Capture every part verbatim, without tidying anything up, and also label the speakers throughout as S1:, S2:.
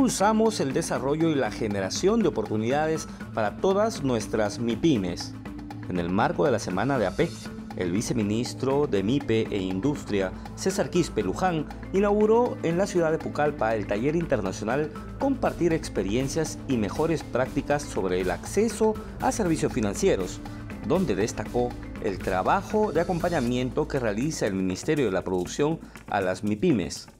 S1: impulsamos el desarrollo y la generación de oportunidades para todas nuestras MIPYMES. En el marco de la Semana de APEC, el viceministro de MIPE e Industria, César Quispe Luján, inauguró en la ciudad de Pucallpa el taller internacional Compartir experiencias y mejores prácticas sobre el acceso a servicios financieros, donde destacó el trabajo de acompañamiento que realiza el Ministerio de la Producción a las MIPYMES.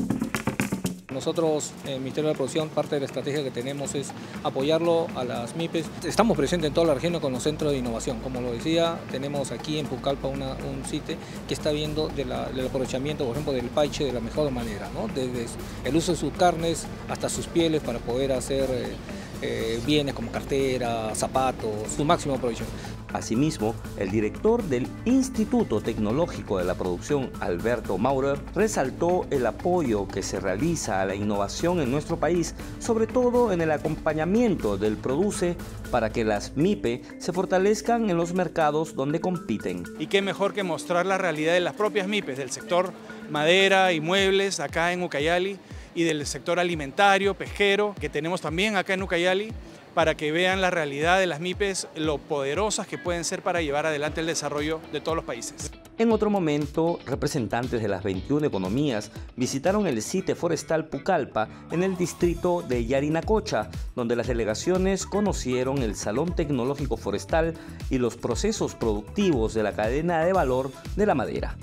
S2: Nosotros, el Ministerio de la Producción, parte de la estrategia que tenemos es apoyarlo a las MIPYMES. Estamos presentes en toda la región con los centros de innovación. Como lo decía, tenemos aquí en Pucallpa una, un sitio que está viendo de la, del aprovechamiento, por ejemplo, del paiche de la mejor manera, ¿no? Desde el uso de sus carnes hasta sus pieles para poder hacer eh, eh, bienes como cartera, zapatos, su máximo aprovechamiento.
S1: Asimismo, el director del Instituto Tecnológico de la Producción, Alberto Maurer, resaltó el apoyo que se realiza a la innovación en nuestro país, sobre todo en el acompañamiento del Produce para que las MIPE se fortalezcan en los mercados donde compiten.
S3: Y qué mejor que mostrar la realidad de las propias MIPES, del sector madera y muebles acá en Ucayali y del sector alimentario, pesquero, que tenemos también acá en Ucayali, para que vean la realidad de las MIPES, lo poderosas que pueden ser para llevar adelante el desarrollo de todos los países.
S1: En otro momento, representantes de las veintiuna economías visitaron el sitio forestal Pucallpa en el distrito de Yarinacocha, donde las delegaciones conocieron el Salón Tecnológico Forestal y los procesos productivos de la cadena de valor de la madera.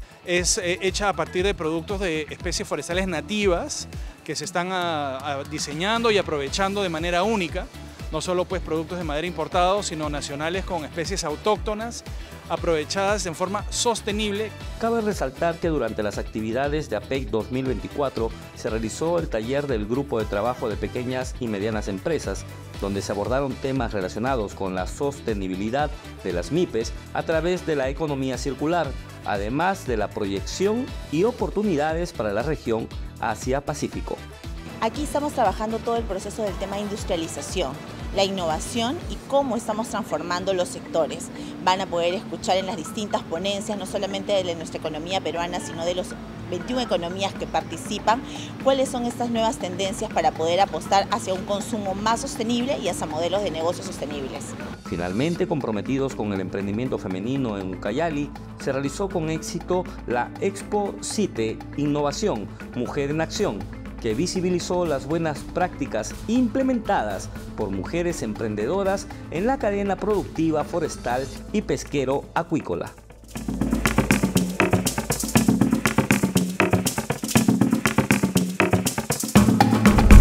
S3: Es eh, hecha a partir de productos de especies forestales nativas que se están a, a diseñando y aprovechando de manera única. No solo pues productos de madera importados, sino nacionales con especies autóctonas, aprovechadas en forma sostenible.
S1: Cabe resaltar que durante las actividades de APEC dos mil veinticuatro se realizó el taller del Grupo de Trabajo de Pequeñas y Medianas Empresas, donde se abordaron temas relacionados con la sostenibilidad de las MIPES a través de la economía circular, además de la proyección y oportunidades para la región Asia-Pacífico.
S4: Aquí estamos trabajando todo el proceso del tema de industrialización, la innovación y cómo estamos transformando los sectores. Van a poder escuchar en las distintas ponencias, no solamente de nuestra economía peruana, sino de los veintiuna economías que participan, cuáles son estas nuevas tendencias para poder apostar hacia un consumo más sostenible y hacia modelos de negocios sostenibles.
S1: Finalmente, comprometidos con el emprendimiento femenino en Ucayali, se realizó con éxito la Expo CITE Innovación Mujer en Acción, que visibilizó las buenas prácticas implementadas por mujeres emprendedoras en la cadena productiva forestal y pesquero acuícola.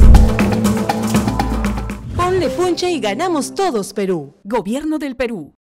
S5: Ponle punche y ganamos todos, Perú.
S6: Gobierno del Perú.